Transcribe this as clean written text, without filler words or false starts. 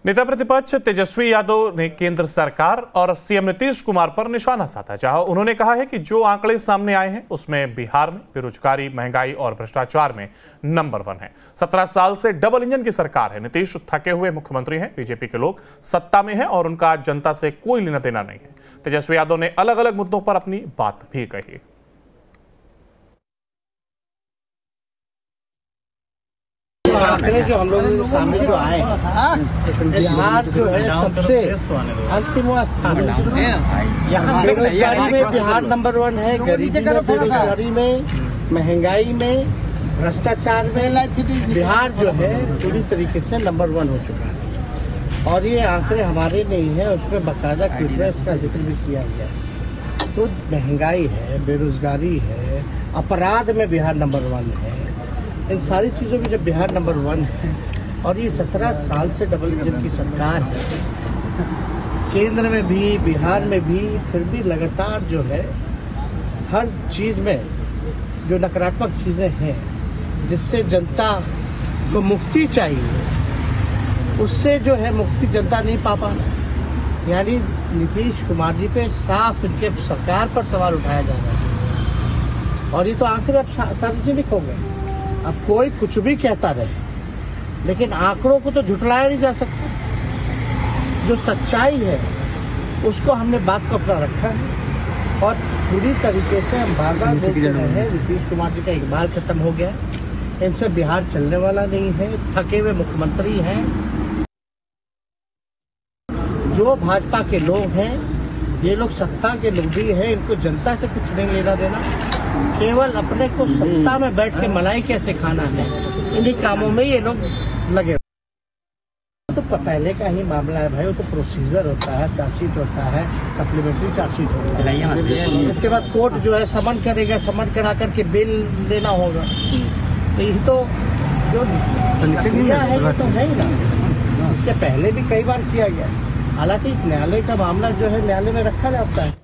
नेता प्रतिपक्ष तेजस्वी यादव ने केंद्र सरकार और सीएम नीतीश कुमार पर निशाना साधा, जहां उन्होंने कहा है कि जो आंकड़े सामने आए हैं उसमें बिहार में बेरोजगारी, महंगाई और भ्रष्टाचार में नंबर 1 है। 17 साल से डबल इंजन की सरकार है। नीतीश थके हुए मुख्यमंत्री हैं। बीजेपी के लोग सत्ता में हैं और उनका जनता से कोई लेना देना नहीं है। तेजस्वी यादव ने अलग अलग मुद्दों पर अपनी बात भी कही। आंकड़े जो हम लोगों के सामने जो आए, बिहार जो है सबसे अंतिम स्थान है। यहाँ बेरोजगारी में बिहार नंबर 1 है, गरीबी में, बेरोजगारी में, महंगाई में, भ्रष्टाचार में बिहार जो है पूरी तरीके से नंबर 1 हो चुका है। और ये आंकड़े हमारे नहीं है, उसमें बाकायदा ट्विटर का जिक्र भी किया गया है। तो महंगाई है, बेरोजगारी है, अपराध में बिहार नंबर 1 है। इन सारी चीज़ों में जब बिहार नंबर 1 है और ये 17 साल से डबल इंजन की सरकार है, केंद्र में भी बिहार में भी, फिर भी लगातार जो है हर चीज़ में जो नकारात्मक चीज़ें हैं जिससे जनता को मुक्ति चाहिए, उससे जो है मुक्ति जनता नहीं पा पा रहा। यानी नीतीश कुमार जी पे साफ इनके सरकार पर सवाल उठाया जा रहा है और ये तो आंकड़े अब सार्वजनिक हो गए। अब कोई कुछ भी कहता रहे, लेकिन आंकड़ों को तो झुठलाया नहीं जा सकता। जो सच्चाई है उसको हमने बात को अपना रखा है और पूरी तरीके से हम बार-बार बोलते रहे हैं। नीतीश कुमार जी का इकबाल खत्म हो गया, इनसे बिहार चलने वाला नहीं है। थके हुए मुख्यमंत्री हैं। जो भाजपा के लोग हैं, ये लोग सत्ता के लोग भी हैं, इनको जनता से कुछ नहीं लेना देना, केवल अपने को सत्ता में बैठ के मलाई कैसे खाना है, इन्हीं कामों में ये लोग लगे। तो पहले का ही मामला है भाई, वो तो प्रोसीजर होता है, चार्जशीट होता है, सप्लीमेंट्री चार्जशीट होता है। इसके बाद कोर्ट जो है समन करेगा, समन करा करके बेल लेना होगा। तो ये तो जो प्रक्रिया है ये तो है ही ना। इससे पहले भी कई बार किया गया। हालांकि न्यायालय का मामला जो है न्यायालय में रखा जाता है।